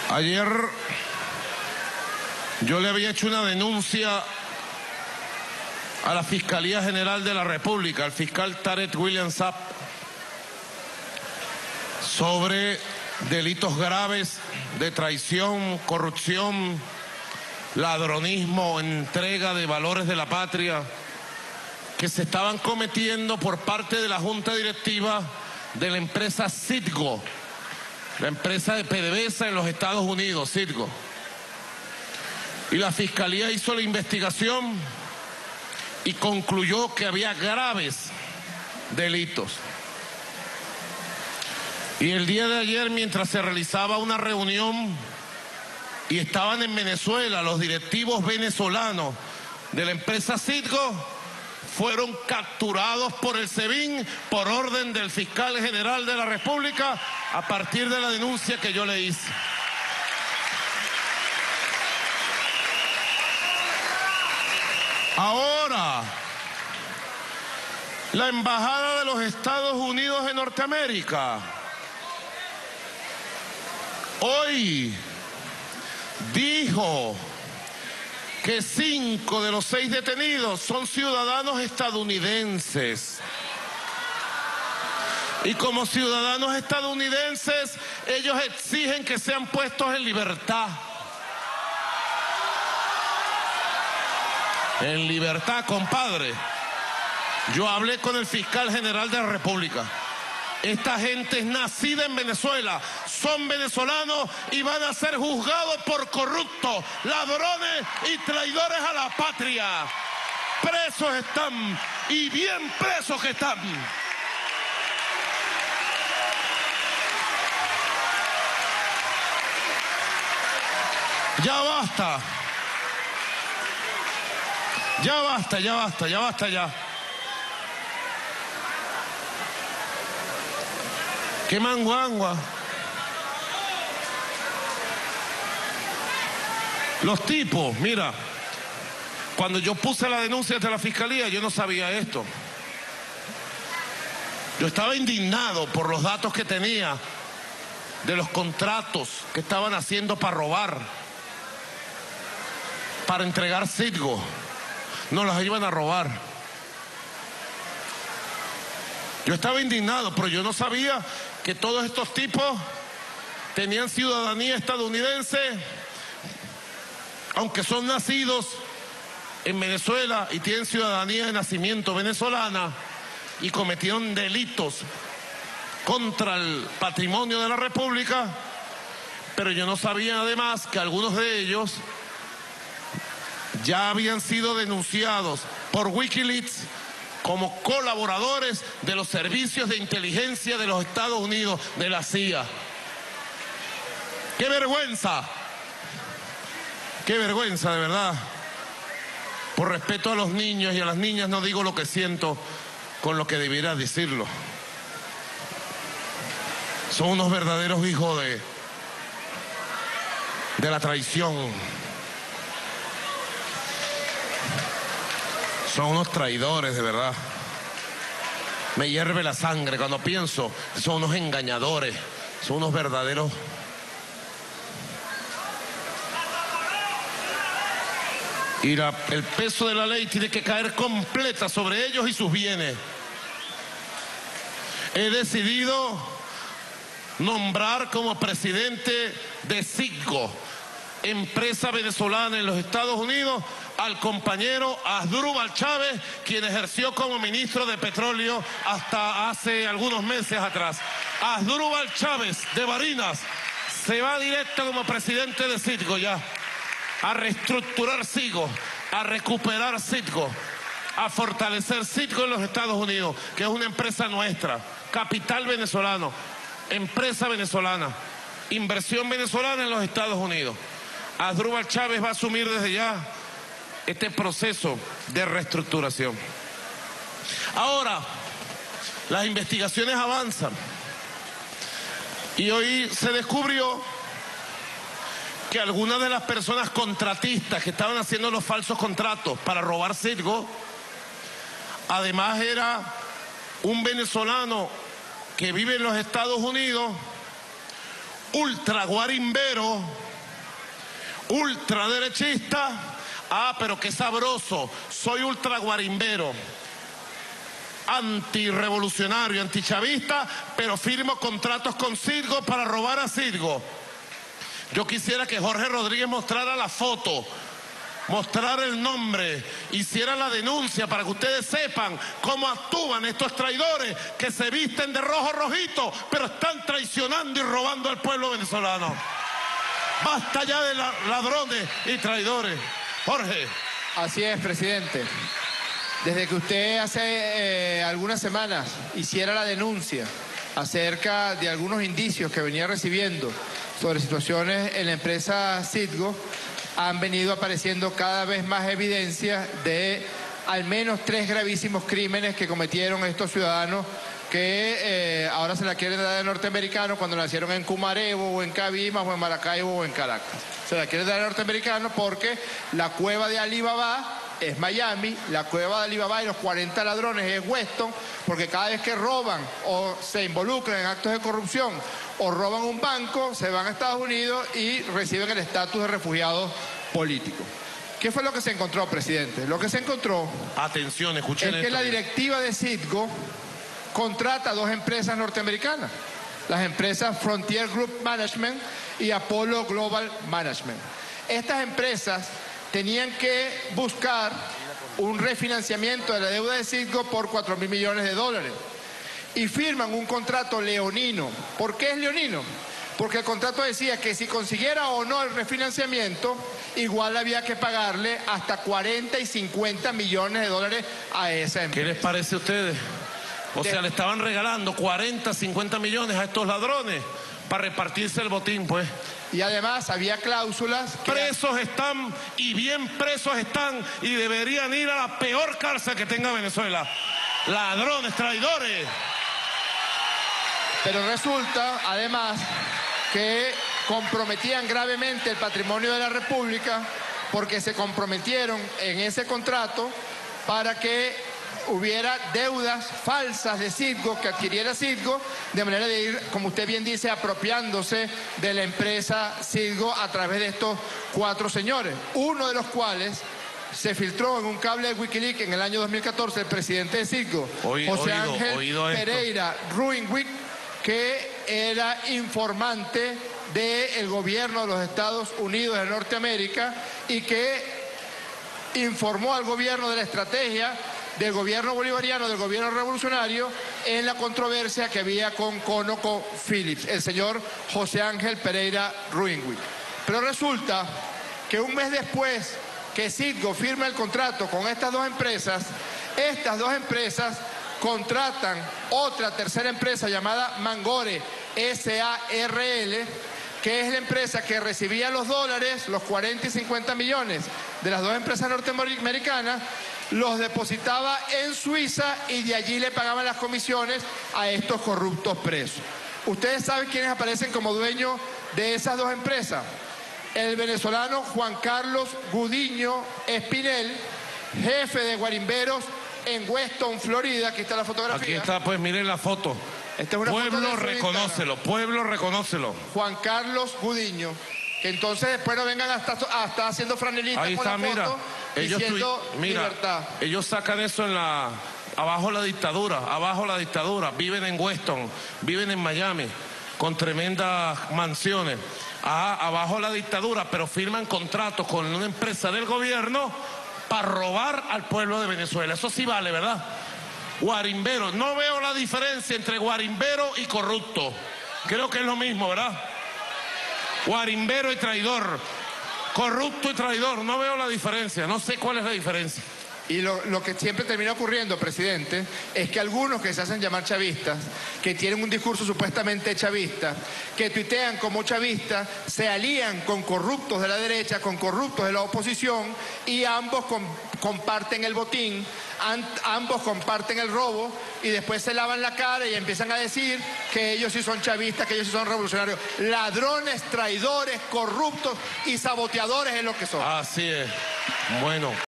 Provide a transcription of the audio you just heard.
Ayer yo le había hecho una denuncia a la Fiscalía General de la República, al fiscal Tarek William Saab, sobre delitos graves de traición, corrupción, ladronismo, entrega de valores de la patria que se estaban cometiendo por parte de la Junta Directiva de la empresa Citgo, la empresa de PDVSA en los Estados Unidos, Citgo. Y la Fiscalía hizo la investigación y concluyó que había graves delitos. Y el día de ayer, mientras se realizaba una reunión y estaban en Venezuela los directivos venezolanos de la empresa Citgo, fueron capturados por el SEBIN por orden del fiscal general de la República a partir de la denuncia que yo le hice. Ahora, la Embajada de los Estados Unidos en Norteamérica hoy dijo que 5 de los 6 detenidos son ciudadanos estadounidenses. Y como ciudadanos estadounidenses, ellos exigen que sean puestos en libertad. En libertad, compadre. Yo hablé con el fiscal general de la República. Esta gente es nacida en Venezuela, son venezolanos y van a ser juzgados por corruptos, ladrones y traidores a la patria. Presos están, y bien presos que están. Ya basta. Ya basta, ya basta, ya basta, ya. ¡Qué manguangua! Los tipos, mira, cuando yo puse la denuncia ante la Fiscalía, yo no sabía esto. Yo estaba indignado por los datos que tenía de los contratos que estaban haciendo para robar, para entregar Citgo. No los iban a robar. Yo estaba indignado, pero yo no sabía que todos estos tipos tenían ciudadanía estadounidense, aunque son nacidos en Venezuela y tienen ciudadanía de nacimiento venezolana, y cometieron delitos contra el patrimonio de la República, pero yo no sabía además que algunos de ellos ya habían sido denunciados por Wikileaks como colaboradores de los servicios de inteligencia de los Estados Unidos, de la CIA. ¡Qué vergüenza! ¡Qué vergüenza, de verdad! Por respeto a los niños y a las niñas no digo lo que siento con lo que debiera decirlo. Son unos verdaderos hijos de la traición. Son unos traidores, de verdad. Me hierve la sangre cuando pienso que son unos engañadores, son unos verdaderos. Y el peso de la ley tiene que caer completa sobre ellos y sus bienes. He decidido nombrar como presidente de Citgo, empresa venezolana en los Estados Unidos, al compañero Asdrúbal Chávez, quien ejerció como ministro de Petróleo hasta hace algunos meses atrás. Asdrúbal Chávez de Barinas se va directo como presidente de Citgo ya, a reestructurar Citgo, a recuperar Citgo, a fortalecer Citgo en los Estados Unidos, que es una empresa nuestra, capital venezolano, empresa venezolana, inversión venezolana en los Estados Unidos. Asdrúbal Chávez va a asumir desde ya este proceso de reestructuración. Ahora, las investigaciones avanzan y hoy se descubrió que algunas de las personas contratistas que estaban haciendo los falsos contratos para robar Citgo, además era un venezolano que vive en los Estados Unidos, ultra guarimbero, ultraderechista. Ah, pero qué sabroso, soy ultra guarimbero, antirrevolucionario, antichavista, pero firmo contratos con Citgo para robar a Citgo. Yo quisiera que Jorge Rodríguez mostrara la foto, mostrara el nombre, hiciera la denuncia para que ustedes sepan cómo actúan estos traidores que se visten de rojo rojito, pero están traicionando y robando al pueblo venezolano. Basta ya de ladrones y traidores. Jorge. Así es, presidente. Desde que usted hace algunas semanas hiciera la denuncia acerca de algunos indicios que venía recibiendo sobre situaciones en la empresa Citgo, han venido apareciendo cada vez más evidencias de al menos 3 gravísimos crímenes que cometieron estos ciudadanos que ahora se la quieren dar de norteamericanos cuando nacieron en Cumarebo o en Cabimas o en Maracaibo o en Caracas. Se la quieren dar de norteamericanos porque la cueva de Alibaba es Miami, la cueva de Alibaba y los 40 ladrones es Weston, porque cada vez que roban o se involucran en actos de corrupción o roban un banco, se van a Estados Unidos y reciben el estatus de refugiados políticos. ¿Qué fue lo que se encontró, presidente? Lo que se encontró, atención, escuchen es que la directiva de Citgo contrata a 2 empresas norteamericanas, las empresas Frontier Group Management y Apollo Global Management. Estas empresas tenían que buscar un refinanciamiento de la deuda de Citgo por $4.000 millones y firman un contrato leonino. ¿Por qué es leonino? Porque el contrato decía que si consiguiera o no el refinanciamiento, igual había que pagarle hasta 40 y 50 millones de dólares a esa empresa. ¿Qué les parece a ustedes? O sea, le estaban regalando 40, 50 millones a estos ladrones para repartirse el botín, pues. Y además había cláusulas que... Presos están, y bien presos están, y deberían ir a la peor cárcel que tenga Venezuela. Ladrones, traidores. Pero resulta, además, que comprometían gravemente el patrimonio de la República porque se comprometieron en ese contrato para que hubiera deudas falsas de Citgo, que adquiriera Citgo, de manera de ir, como usted bien dice, apropiándose de la empresa Citgo a través de estos 4 señores, uno de los cuales se filtró en un cable de Wikileaks en el año 2014, el presidente de Citgo, José Ángel Pereira Ruingwick, que era informante del gobierno de los Estados Unidos de Norteamérica y que informó al gobierno de la estrategia del gobierno del gobierno revolucionario en la controversia que había con ConocoPhillips, el señor José Ángel Pereira Ruingwick. Pero resulta que un mes después que Citgo firma el contrato con estas 2 empresas contratan tercera empresa llamada Mangore S.A.R.L., que es la empresa que recibía los dólares, los 40 y 50 millones de las 2 empresas norteamericanas, los depositaba en Suiza y de allí le pagaban las comisiones a estos corruptos presos. ¿Ustedes saben quiénes aparecen como dueños de esas 2 empresas? El venezolano Juan Carlos Gudiño Espinel, jefe de guarimberos en Weston, Florida. Aquí está la fotografía. Aquí está, pues miren la foto. Esta es una pueblo, reconócelo, pueblo, reconócelo. Juan Carlos Gudiño. Que entonces después no vengan hasta haciendo franelitas ahí con está, la foto, diciendo libertad. Ellos sacan eso en abajo la dictadura, viven en Weston, viven en Miami, con tremendas mansiones. Abajo la dictadura, pero firman contratos con una empresa del gobierno para robar al pueblo de Venezuela. Eso sí vale, ¿verdad? Guarimbero, no veo la diferencia entre guarimbero y corrupto. Creo que es lo mismo, ¿verdad? Guarimbero y traidor, corrupto y traidor, no veo la diferencia, no sé cuál es la diferencia. Y lo que siempre termina ocurriendo, presidente, es que algunos que se hacen llamar chavistas, que tienen un discurso supuestamente chavista, que tuitean como chavistas, se alían con corruptos de la derecha, con corruptos de la oposición, y ambos comparten el botín, ambos comparten el robo, y después se lavan la cara y empiezan a decir que ellos sí son chavistas, que ellos sí son revolucionarios. Ladrones, traidores, corruptos y saboteadores es lo que son. Así es. Bueno.